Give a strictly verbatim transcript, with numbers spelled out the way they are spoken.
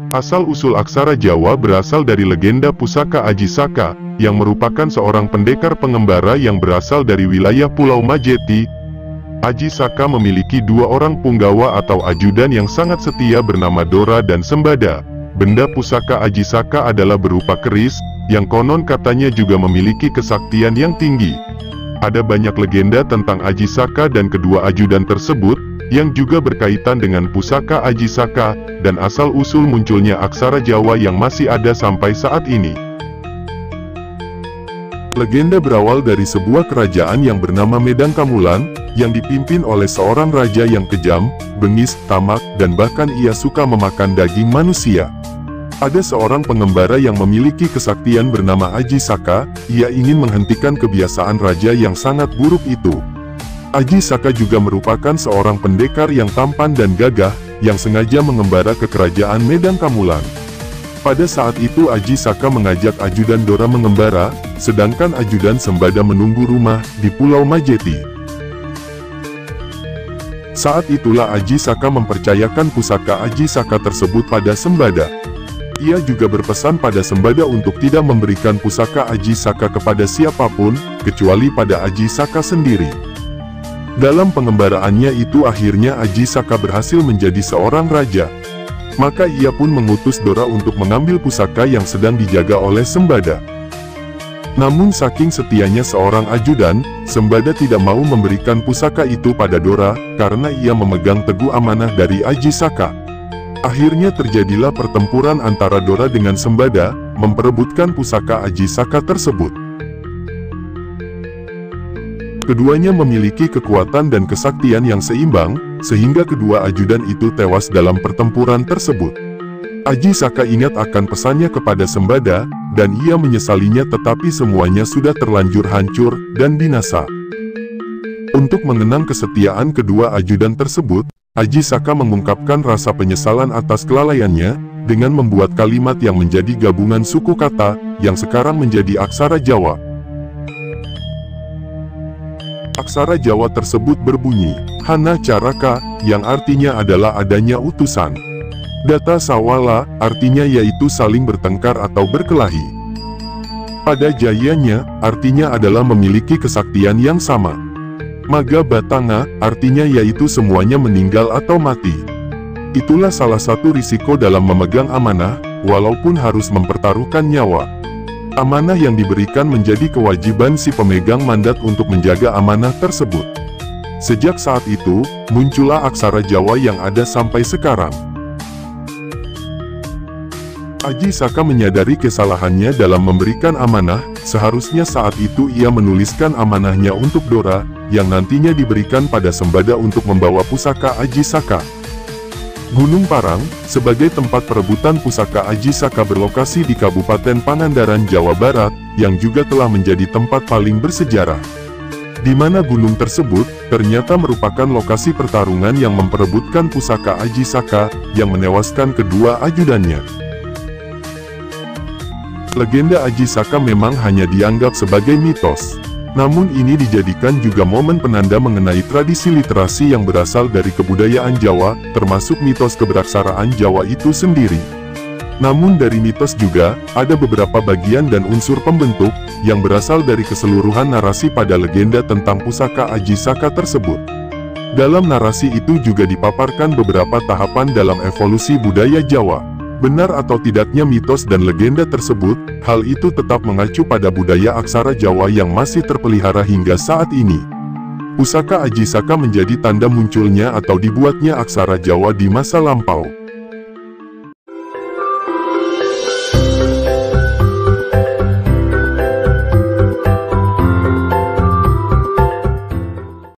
Asal-usul aksara Jawa berasal dari legenda pusaka Aji Saka, yang merupakan seorang pendekar pengembara yang berasal dari wilayah Pulau Majeti. Aji Saka memiliki dua orang punggawa atau ajudan yang sangat setia bernama Dora dan Sembada. Benda pusaka Aji Saka adalah berupa keris, yang konon katanya juga memiliki kesaktian yang tinggi. Ada banyak legenda tentang Aji Saka dan kedua ajudan tersebut, yang juga berkaitan dengan pusaka Aji Saka, dan asal-usul munculnya aksara Jawa yang masih ada sampai saat ini. Legenda berawal dari sebuah kerajaan yang bernama Medang Kamulan, yang dipimpin oleh seorang raja yang kejam, bengis, tamak, dan bahkan ia suka memakan daging manusia. Ada seorang pengembara yang memiliki kesaktian bernama Aji Saka, ia ingin menghentikan kebiasaan raja yang sangat buruk itu. Aji Saka juga merupakan seorang pendekar yang tampan dan gagah, yang sengaja mengembara ke kerajaan Medang Kamulan. Pada saat itu Aji Saka mengajak ajudan Dora mengembara, sedangkan ajudan Sembada menunggu rumah di Pulau Majeti. Saat itulah Aji Saka mempercayakan pusaka Aji Saka tersebut pada Sembada. Ia juga berpesan pada Sembada untuk tidak memberikan pusaka Aji Saka kepada siapapun, kecuali pada Aji Saka sendiri. Dalam pengembaraannya itu akhirnya Aji Saka berhasil menjadi seorang raja. Maka ia pun mengutus Dora untuk mengambil pusaka yang sedang dijaga oleh Sembada. Namun saking setianya seorang ajudan, Sembada tidak mau memberikan pusaka itu pada Dora, karena ia memegang teguh amanah dari Aji Saka. Akhirnya terjadilah pertempuran antara Dora dengan Sembada, memperebutkan pusaka Aji Saka tersebut. Keduanya memiliki kekuatan dan kesaktian yang seimbang, sehingga kedua ajudan itu tewas dalam pertempuran tersebut. Aji Saka ingat akan pesannya kepada Sembada, dan ia menyesalinya, tetapi semuanya sudah terlanjur hancur dan binasa. Untuk mengenang kesetiaan kedua ajudan tersebut, Aji Saka mengungkapkan rasa penyesalan atas kelalaiannya, dengan membuat kalimat yang menjadi gabungan suku kata, yang sekarang menjadi aksara Jawa. Aksara Jawa tersebut berbunyi, Hana Caraka, yang artinya adalah adanya utusan. Data Sawala, artinya yaitu saling bertengkar atau berkelahi. Pada Jayanya, artinya adalah memiliki kesaktian yang sama. Maga Batanga, artinya yaitu semuanya meninggal atau mati. Itulah salah satu risiko dalam memegang amanah, walaupun harus mempertaruhkan nyawa. Amanah yang diberikan menjadi kewajiban si pemegang mandat untuk menjaga amanah tersebut. Sejak saat itu, muncullah aksara Jawa yang ada sampai sekarang. Aji Saka menyadari kesalahannya dalam memberikan amanah, seharusnya saat itu ia menuliskan amanahnya untuk Dora, yang nantinya diberikan pada Sembada untuk membawa pusaka Aji Saka. Gunung Parang, sebagai tempat perebutan pusaka Aji Saka berlokasi di Kabupaten Pangandaran, Jawa Barat, yang juga telah menjadi tempat paling bersejarah. Di mana gunung tersebut, ternyata merupakan lokasi pertarungan yang memperebutkan pusaka Aji Saka, yang menewaskan kedua ajudannya. Legenda Aji Saka memang hanya dianggap sebagai mitos. Namun ini dijadikan juga momen penanda mengenai tradisi literasi yang berasal dari kebudayaan Jawa, termasuk mitos keberaksaraan Jawa itu sendiri. Namun dari mitos juga, ada beberapa bagian dan unsur pembentuk, yang berasal dari keseluruhan narasi pada legenda tentang pusaka Aji Saka tersebut. Dalam narasi itu juga dipaparkan beberapa tahapan dalam evolusi budaya Jawa. Benar atau tidaknya mitos dan legenda tersebut, hal itu tetap mengacu pada budaya aksara Jawa yang masih terpelihara hingga saat ini. Pusaka Aji Saka menjadi tanda munculnya atau dibuatnya aksara Jawa di masa lampau.